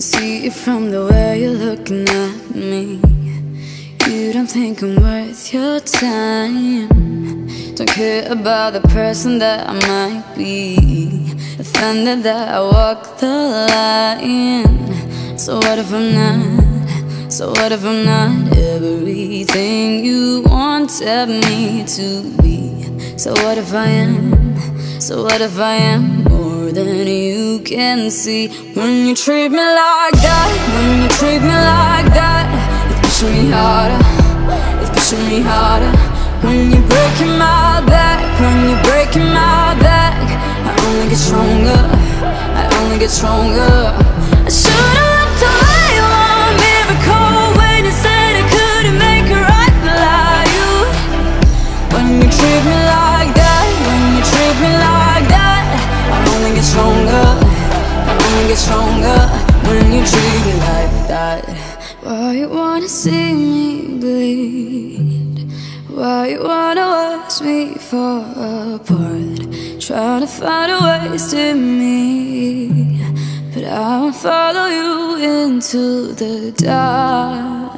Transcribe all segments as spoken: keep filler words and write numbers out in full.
see it from the way you're looking at me. You don't think I'm worth your time. Don't care about the person that I might be. Offended that I walk the line. So what if I'm not? So what if I'm not everything you wanted me to be? So what if I am? So what if I am more than you can see? When you treat me like that, when you treat me like that, it's pushing me harder, it's pushing me harder. When you're breaking my back, when you're breaking my back, I only get stronger, I only get stronger. I should've looked away one miracle when you said I couldn't make it right without you. When you treat me like that, when you treat me like that, I only get stronger, I only get stronger. When you treat me like that. Why you wanna see me bleed? Why you wanna watch me fall apart? Trying to find a waste in me, but I won't follow you into the dark.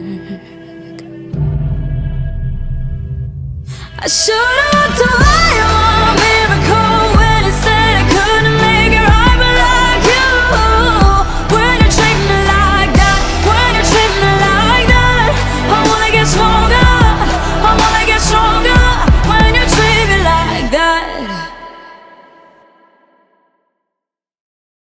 I should've walked away.